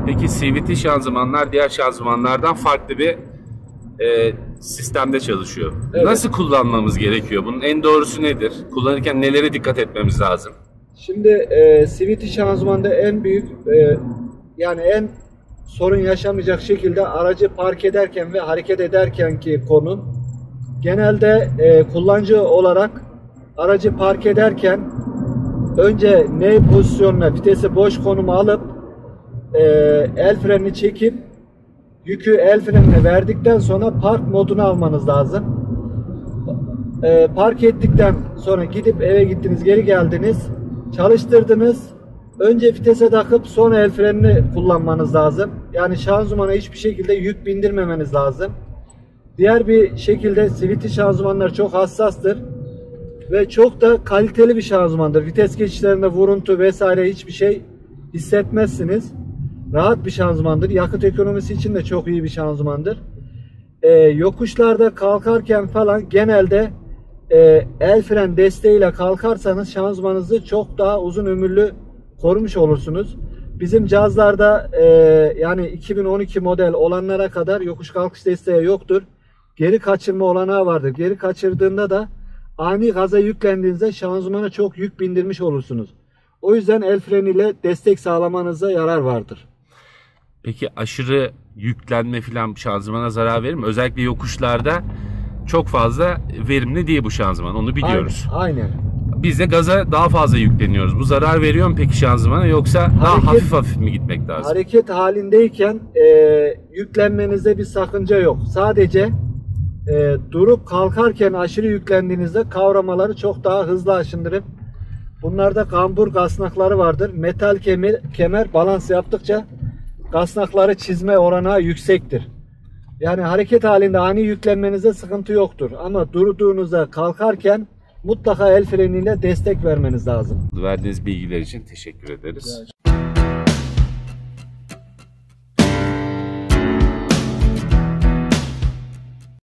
Peki CVT şanzımanlar diğer şanzımanlardan farklı bir sistemde çalışıyor. Evet. Nasıl kullanmamız gerekiyor? Bunun en doğrusu nedir? Kullanırken nelere dikkat etmemiz lazım? Şimdi CVT şanzımanda en büyük yani en sorun yaşamayacak şekilde aracı park ederken ve hareket ederken ki konu genelde kullanıcı olarak aracı park ederken önce ney pozisyonuna vitesi boş konuma alıp el frenini çekip yükü el frenine verdikten sonra park moduna almanız lazım. Park ettikten sonra gidip eve gittiniz, geri geldiniz, çalıştırdınız. Önce vitese takıp sonra el frenini kullanmanız lazım. Yani şanzımana hiçbir şekilde yük bindirmemeniz lazım. Diğer bir şekilde CVT şanzımanlar çok hassastır ve çok da kaliteli bir şanzımandır. Vites geçişlerinde vuruntu vesaire hiçbir şey hissetmezsiniz. Rahat bir şanzımandır. Yakıt ekonomisi için de çok iyi bir şanzımandır. Yokuşlarda kalkarken falan genelde el fren desteğiyle kalkarsanız şanzımanınızı çok daha uzun ömürlü korumuş olursunuz. Bizim cihazlarda yani 2012 model olanlara kadar yokuş kalkış desteği yoktur. Geri kaçırma olanağı vardır. Geri kaçırdığında da ani gaza yüklendiğinizde şanzımana çok yük bindirmiş olursunuz. O yüzden el freniyle destek sağlamanıza yarar vardır. Peki aşırı yüklenme falan şanzımana zarar verir mi? Özellikle yokuşlarda çok fazla verimli değil bu şanzıman. Onu biliyoruz. Aynen. Biz de gaza daha fazla yükleniyoruz. Bu zarar veriyor mu peki şanzımana, yoksa daha hafif hafif mi gitmek lazım? Hareket halindeyken yüklenmenizde bir sakınca yok. Sadece durup kalkarken aşırı yüklendiğinizde kavramaları çok daha hızlı aşındırıp bunlarda kambur kasnakları vardır. Metal kemer balans yaptıkça kasnakları çizme oranağı yüksektir. Yani hareket halinde ani yüklenmenizde sıkıntı yoktur. Ama durduğunuzda kalkarken mutlaka el freniyle destek vermeniz lazım. Verdiğiniz bilgiler için teşekkür ederiz.